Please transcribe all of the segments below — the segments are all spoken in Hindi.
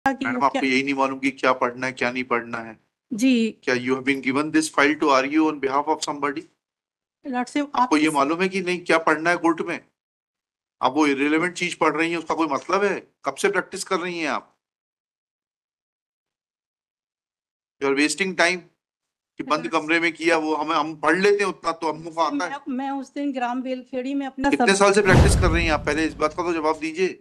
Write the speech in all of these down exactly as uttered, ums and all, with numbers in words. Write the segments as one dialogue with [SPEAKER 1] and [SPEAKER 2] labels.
[SPEAKER 1] कि
[SPEAKER 2] मैडम,
[SPEAKER 1] क्या
[SPEAKER 2] आपको यही नहीं मालूम कि क्या पढ़ना है क्या नहीं पढ़ना है?
[SPEAKER 1] जी
[SPEAKER 2] क्या you have been given this file to argue on behalf of somebody?
[SPEAKER 1] Lord साहब आप
[SPEAKER 2] आपको ये
[SPEAKER 1] किस
[SPEAKER 2] मालूम है कि नहीं क्या पढ़ना है कोर्ट में? आप वो इरेलीवेंट चीज पढ़ रही हैं, उसका कोई मतलब है? कब से प्रैक्टिस कर रही हैं आप? You are wasting time. कि बंद
[SPEAKER 1] लॉर्ड
[SPEAKER 2] कमरे में किया, वो हमें हम पढ़ लेते हैं, उतना तो हमको को
[SPEAKER 1] साहब
[SPEAKER 2] आता है।
[SPEAKER 1] मैं मैं उस दिन ग्राम बेलखेड़ी में अपना
[SPEAKER 2] कितने
[SPEAKER 1] सब
[SPEAKER 2] साल से प्रैक्टिस कर रही हैं आप? पहले इस बात का तो जवाब दीजिए।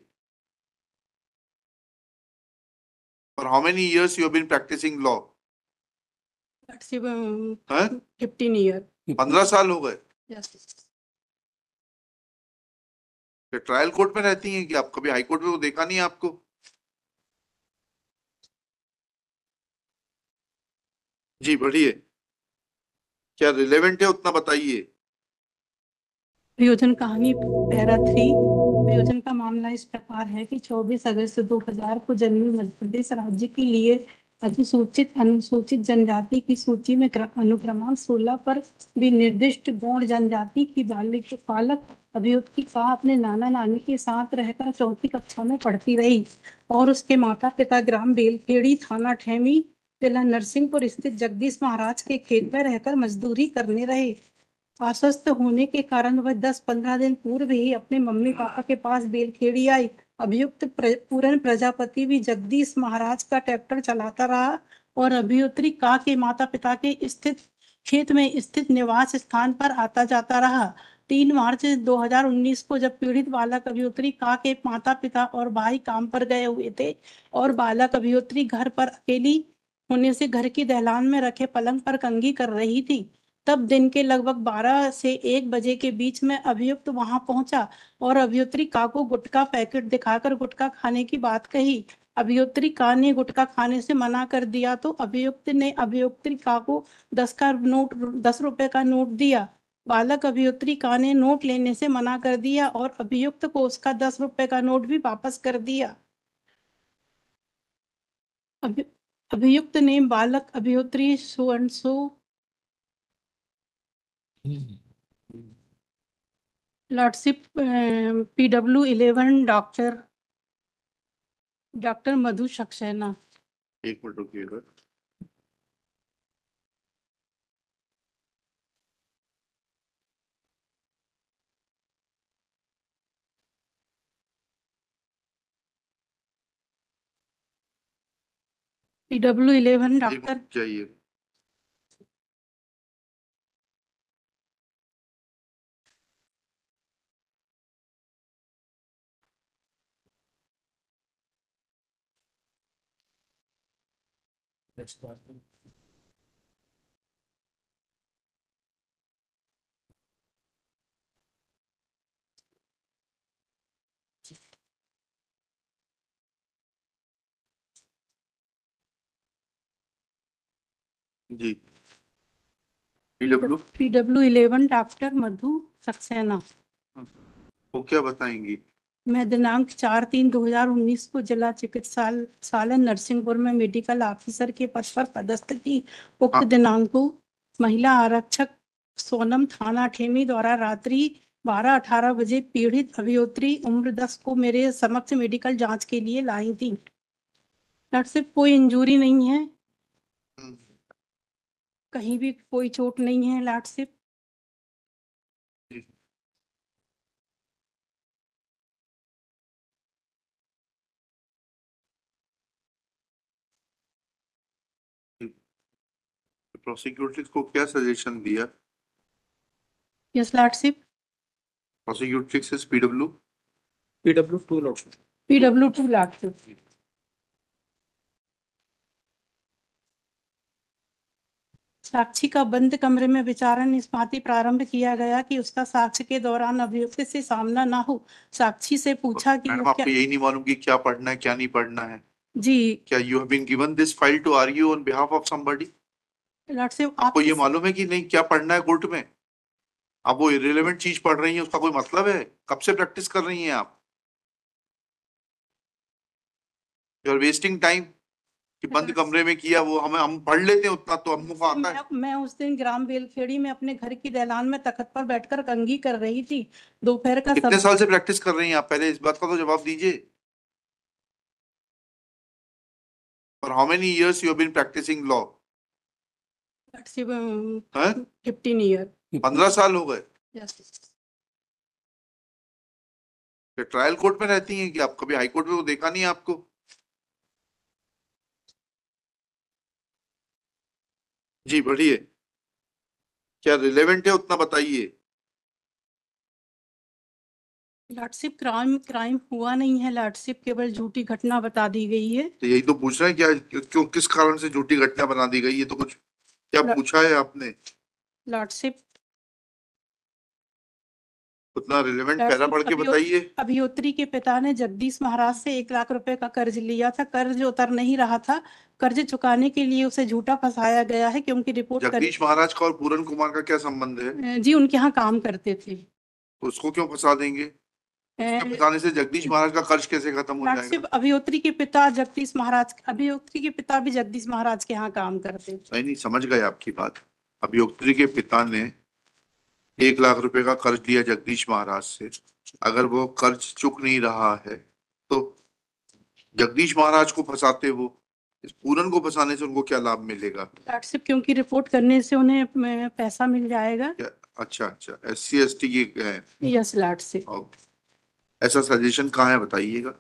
[SPEAKER 2] For how many years you have been practising law? हैं?
[SPEAKER 1] Fifteen year.
[SPEAKER 2] पंद्रह साल हो गए?
[SPEAKER 1] यस।
[SPEAKER 2] क्या ट्रायल कोर्ट में रहती हैं कि आप कभी हाई कोर्ट में वो देखा नहीं है आपको? जी बढ़िए। क्या रिलेवेंट है उतना बताइए।
[SPEAKER 1] वियोजन कहानी पैरा थ्री। वियोजन का मामला इस प्रकार है कि चौबीस अगस्त दो हज़ार को जन्मी मध्य प्रदेश राज्य के लिए अधिसूचित अनुसूचित जनजाति की सूची में क्रम- अनुक्रमांक सोलह पर भी निर्दिष्ट गौड़ जनजाति की बालिक बालक अभियुक्ति का अपने नाना नानी के साथ रहकर चौथी कक्षा में पढ़ती रही और उसके माता पिता ग्राम बेलखेड़ी थाना ठेमी जिला नरसिंहपुर स्थित जगदीश महाराज के खेत में रहकर मजदूरी करने रहे। अस्वस्थ होने के कारण वह दस पंद्रह दिन पूर्व ही अपने मम्मी पापा के पास बेलखेड़ी आई। अभियुक्त प्र, पूरन प्रजापति भी जगदीश महाराज का ट्रैक्टर चलाता रहा और अभियुत्री का के माता पिता के स्थित खेत में स्थित निवास स्थान पर आता जाता रहा। तीन मार्च दो हज़ार उन्नीस को जब पीड़ित बालक अभियुत्री का के माता पिता और भाई काम पर गए हुए थे और बालक अभियुत्री घर पर अकेली होने से घर की दहलान में रखे पलंग पर कंघी कर रही थी, तब दिन के लगभग बारह से एक बजे के बीच में अभियुक्त वहां पहुंचा और अभियुत्री का को गुटखा पैकेट दिखाकर गुटखा खाने की बात कही। अभियुत्री का ने गुटखा खाने से मना कर दिया तो अभियुक्त ने अभियुत्री का को दस का नोट दस रुपए का नोट दिया। बालक अभियुत्री का ने नोट लेने से मना कर दिया और अभियुक्त को उसका दस रुपए का नोट भी वापस कर दिया। अभि, अभियुक्त ने बालक अभियुत्री सुअंशु lordship P W eleven doctor doctor Madhu Saxena.
[SPEAKER 2] एक मिनट रुकिएगा।
[SPEAKER 1] पी डब्ल्यू इलेवन
[SPEAKER 2] एक
[SPEAKER 1] डॉक्टर
[SPEAKER 2] मिनट चाहिए। जी। PW.
[SPEAKER 1] P W eleven doctor Madhu Saxena.
[SPEAKER 2] वो क्या बताएंगी?
[SPEAKER 1] मैं दिनांक चार तीन दो हजार उन्नीस को जिला चिकित्सालय नरसिंहपुर में मेडिकल ऑफिसर के पद पर पदस्थ थी। उक्त
[SPEAKER 2] हाँ।
[SPEAKER 1] दिनांक को महिला आरक्षक सोनम थाना ठेमी द्वारा रात्रि बारह अठारह बजे पीड़ित अभियोत्री उम्र दस को मेरे समक्ष मेडिकल जांच के लिए लाई थी। डॉक्टर साहब कोई इंजूरी नहीं है,
[SPEAKER 2] हम्म,
[SPEAKER 1] कहीं भी कोई चोट नहीं है लाट से।
[SPEAKER 2] जी। प्रोसिक्यूटर को क्या सजेशन दिया?
[SPEAKER 1] Yes lord.
[SPEAKER 2] Prosecutor is PW.
[SPEAKER 3] P W two lord.
[SPEAKER 1] P W two lord. साक्षी का बंद कमरे में विचारण इस भांति प्रारंभ किया गया कि उसका साक्ष्य के दौरान अभियुक्त से सामना ना हो। साक्षी से पूछा कि
[SPEAKER 2] मैडम,
[SPEAKER 1] वो क्या
[SPEAKER 2] आपको यही नहीं मालूम कि क्या पढ़ना है क्या नहीं पढ़ना है?
[SPEAKER 1] जी
[SPEAKER 2] क्या you have been given this file to argue on behalf of somebody?
[SPEAKER 1] Lord साहब आप
[SPEAKER 2] आपको ये
[SPEAKER 1] किस
[SPEAKER 2] मालूम है कि नहीं क्या पढ़ना है कोर्ट में? आप वो इरेलीवेंट चीज पढ़ रही हैं, उसका कोई मतलब है? कब से प्रैक्टिस कर रही हैं आप? You are wasting time. कि बंद
[SPEAKER 1] लॉर्ड
[SPEAKER 2] कमरे में किया, वो हमें हम पढ़ लेते हैं, उतना तो हमको को आता है।
[SPEAKER 1] मैं, मैं उस दिन ग्राम बेलखेड़ी में अपने घर की दहलान में तखत पर बैठकर कंघी कर रही थी। दोपहर का
[SPEAKER 2] कितने
[SPEAKER 1] सब
[SPEAKER 2] साल से प्रैक्टिस कर रही हैं आप? पहले इस बात का तो जवाब दीजिए। For how many years you have been practicing law?
[SPEAKER 1] That's um,
[SPEAKER 2] हैं?
[SPEAKER 1] fifteen year.
[SPEAKER 2] पंद्रह साल हो गए।
[SPEAKER 1] Yes.
[SPEAKER 2] ये ट्रायल कोर्ट में रहती हैं कि आप कभी हाई कोर्ट में वो देखा नहीं है आपको? जी बढ़िए, क्या रिलेवेंट है उतना बताइए।
[SPEAKER 1] लॉर्डशिप क्राइम क्राइम हुआ नहीं है, लॉर्डशिप केवल झूठी घटना बता दी गई है।
[SPEAKER 2] तो यही तो पूछ रहे हैं, क्या क्यों किस कारण से झूठी घटना बना दी गई? ये तो कुछ क्या
[SPEAKER 1] ल-
[SPEAKER 2] पूछा है आपने?
[SPEAKER 1] लॉर्डशिप
[SPEAKER 2] उतना रिलेवेंट
[SPEAKER 1] लॉर्डशिप
[SPEAKER 2] पैरा पढ़ के
[SPEAKER 1] अभियो-
[SPEAKER 2] बताइए।
[SPEAKER 1] अभियोत्री के पिता ने जगदीश महाराज से एक लाख रुपए का कर्ज लिया था, कर्ज उतर नहीं रहा था, कर्ज चुकाने के लिए उसे झूठा फंसाया गया है क्योंकि रिपोर्ट कर,
[SPEAKER 2] जगदीश महाराज का और पूरन कुमार का क्या संबंध है?
[SPEAKER 1] जी उनके यहाँ काम करते थे।
[SPEAKER 2] तो उसको क्यों फंसा देंगे? उसके फंसाने से जगदीश महाराज का कर्ज कैसे खत्म हो जाएगा?
[SPEAKER 1] लॉर्डशिप अभियोत्री के पिता जगदीश महाराज अभियोत्री के पिता भी जगदीश महाराज के यहाँ काम करते थे।
[SPEAKER 2] नहीं नहीं, समझ गए आपकी बात। अभियोत्री के पिता ने एक लाख रुपए का कर्ज लिया जगदीश महाराज से, अगर वो कर्ज चुक नहीं रहा है तो जगदीश महाराज को फंसाते वो, इस पूरन को फंसाने से उनको क्या लाभ मिलेगा?
[SPEAKER 1] लॉर्डशिप क्योंकि रिपोर्ट करने से उन्हें अ, पैसा मिल जाएगा।
[SPEAKER 2] क्या? अच्छा अच्छा, एस सी एस टी की है।
[SPEAKER 1] Yes lordship.
[SPEAKER 2] ओके, ऐसा सजेशन कहाँ है बताइएगा?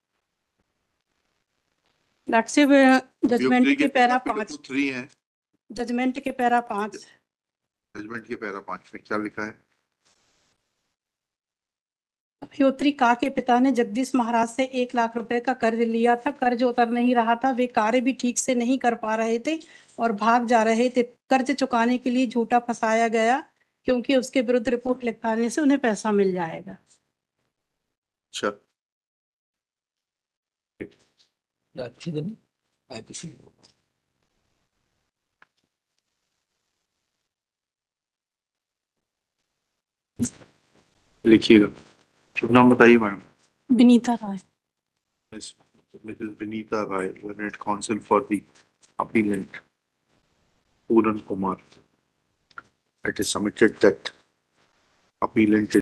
[SPEAKER 1] लॉर्डशिप जजमेंट के पैरा पाँच
[SPEAKER 2] थ्री है,
[SPEAKER 1] जजमेंट के पैरा पाँच
[SPEAKER 2] जजमेंट के पैरा पांच में क्या लिखा है?
[SPEAKER 1] अभियोत्री का के पिता ने जगदीश महाराज से एक लाख रुपए का कर्ज लिया था, कर्ज उतर नहीं रहा था, वे कार्य भी ठीक से नहीं कर पा रहे थे और भाग जा रहे थे। कर्ज चुकाने के लिए झूठा फंसाया गया क्योंकि उसके विरुद्ध रिपोर्ट लिखाने से उन्हें पैसा मिल जाएगा।
[SPEAKER 2] अच्छा,
[SPEAKER 3] अच्छी दिन आईपीसी
[SPEAKER 2] लिखिएगा। शुभ नाम बताइए madam.
[SPEAKER 1] Vinita Rai.
[SPEAKER 2] Miss Missus Vinita Rai, Learned Counsel for the appellant Puran Kumar. It is submitted that appellant